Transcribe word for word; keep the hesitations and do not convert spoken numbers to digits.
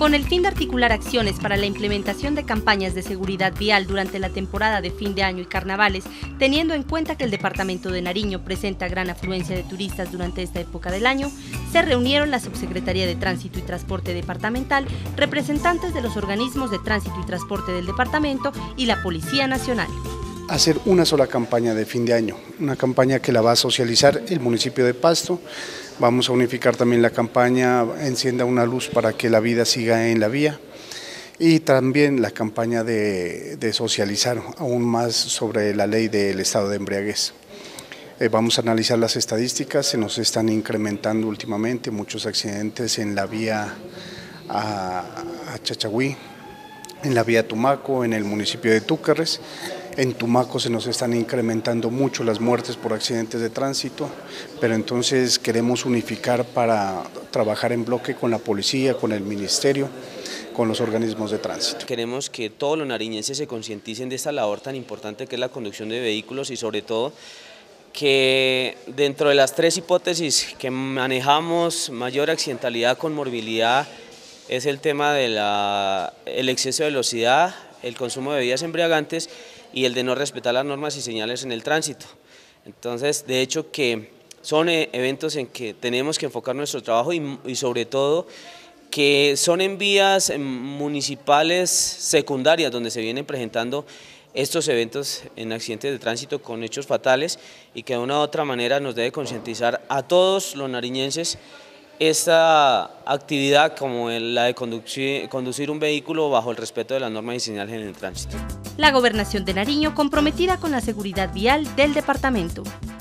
Con el fin de articular acciones para la implementación de campañas de seguridad vial durante la temporada de fin de año y carnavales, teniendo en cuenta que el departamento de Nariño presenta gran afluencia de turistas durante esta época del año, se reunieron la Subsecretaría de Tránsito y Transporte Departamental, representantes de los organismos de tránsito y transporte del departamento y la Policía Nacional. Hacer una sola campaña de fin de año, una campaña que la va a socializar el municipio de Pasto. Vamos a unificar también la campaña Encienda una luz para que la vida siga en la vía, y también la campaña de, de socializar aún más sobre la ley del estado de embriaguez. Eh, vamos a analizar las estadísticas, se nos están incrementando últimamente muchos accidentes en la vía a, a Chachagüí, en la vía Tumaco, en el municipio de Túquerres. En Tumaco se nos están incrementando mucho las muertes por accidentes de tránsito, pero entonces queremos unificar para trabajar en bloque con la policía, con el ministerio, con los organismos de tránsito. Queremos que todos los nariñenses se concienticen de esta labor tan importante que es la conducción de vehículos, y sobre todo que dentro de las tres hipótesis que manejamos, mayor accidentalidad con morbilidad, es el tema del exceso de velocidad, el consumo de bebidas embriagantes y el de no respetar las normas y señales en el tránsito. Entonces, de hecho que son eventos en que tenemos que enfocar nuestro trabajo y, y sobre todo que son en vías municipales secundarias donde se vienen presentando estos eventos en accidentes de tránsito con hechos fatales, y que de una u otra manera nos debe concientizar a todos los nariñenses esta actividad como la de conducir, conducir un vehículo bajo el respeto de las normas y señales en el tránsito. La Gobernación de Nariño comprometida con la seguridad vial del departamento.